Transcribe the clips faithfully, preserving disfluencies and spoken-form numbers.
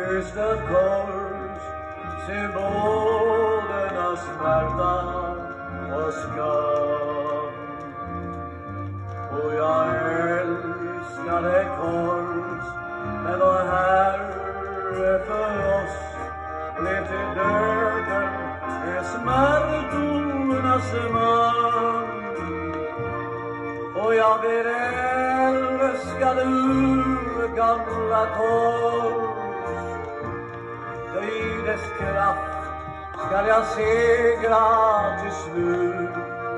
Kristi kors, symbolernas smärta och skam. Och jag älskar det kors, men vår Herre för oss blev till döden en smärtornas man. Och jag blir älskad ur gamla kors, i dess kraft skall jag segra till slut.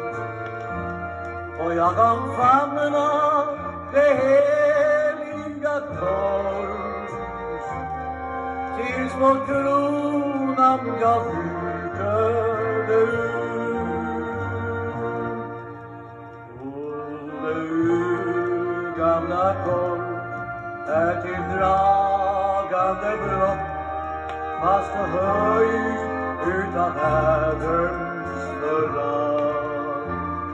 Och jag kan famna det heliga kors, tills vår kronan jag bryter ut. Och det urgamla kors är till dragande brott, fast höjd utav världens förlag.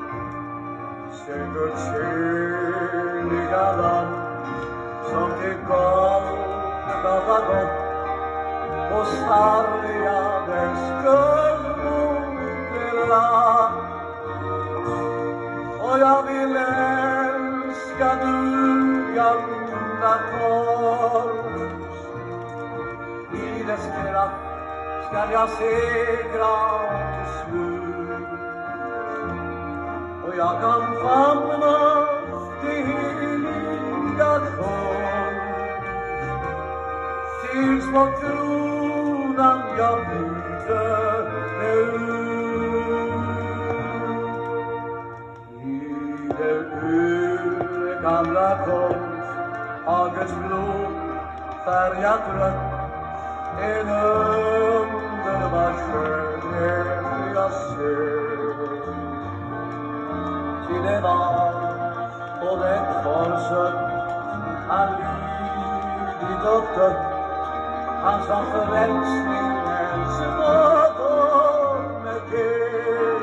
Se Guds heliga land som till Golgata gått och sargade skuldmotela. Och jag vill älska du gamla kors, i dess kraft skall jag segra till slut. Och jag kan famna det heliga kors, tills vår kronan jag bryter ut. I det urgamla kors har Guds blod färgat rött, en underbar skönhet jag ser. Till det var på det korset han lidit och dött, han som förälskningens nåd ger.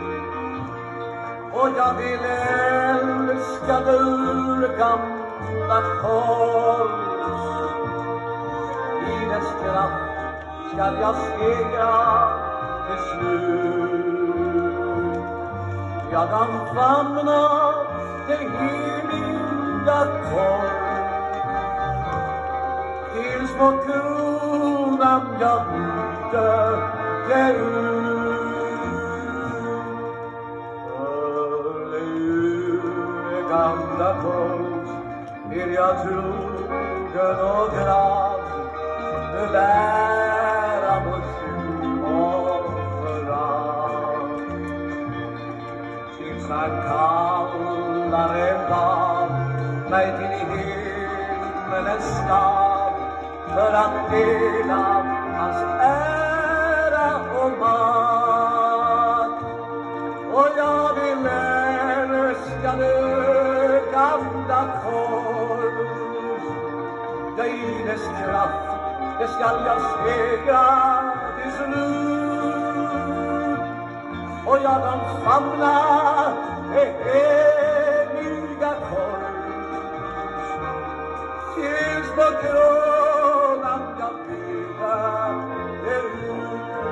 Och jag vill älska det urgamla kors, i dess kraft skall jag segra till slut. Jag kan famna det heliga kors, tills vår kronan jag bryter det ut. För det gamla kors är jag trogen och glad, det bära vår synd och förakt, tills han kallar en dag mig till himmelens stad, för att dela hans ära och makt. Och jag vill älska det gamla kors, ja, i dess kraft det skall jag segra till slut. Och jag kan famna det heliga kors, tills på kronan jag bryter det ut.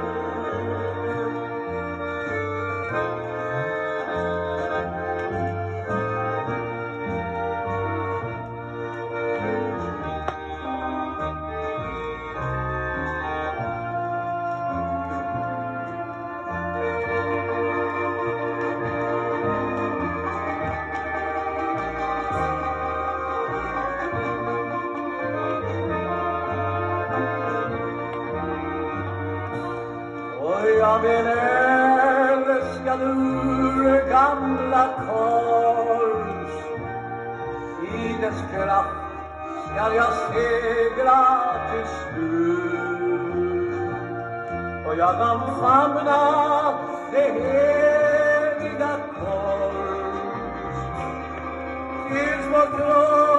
Jag vill älska ur gamla kors, i dess kraft skall jag segra till slut. Och jag kan famna det heliga kors, tills vår kronan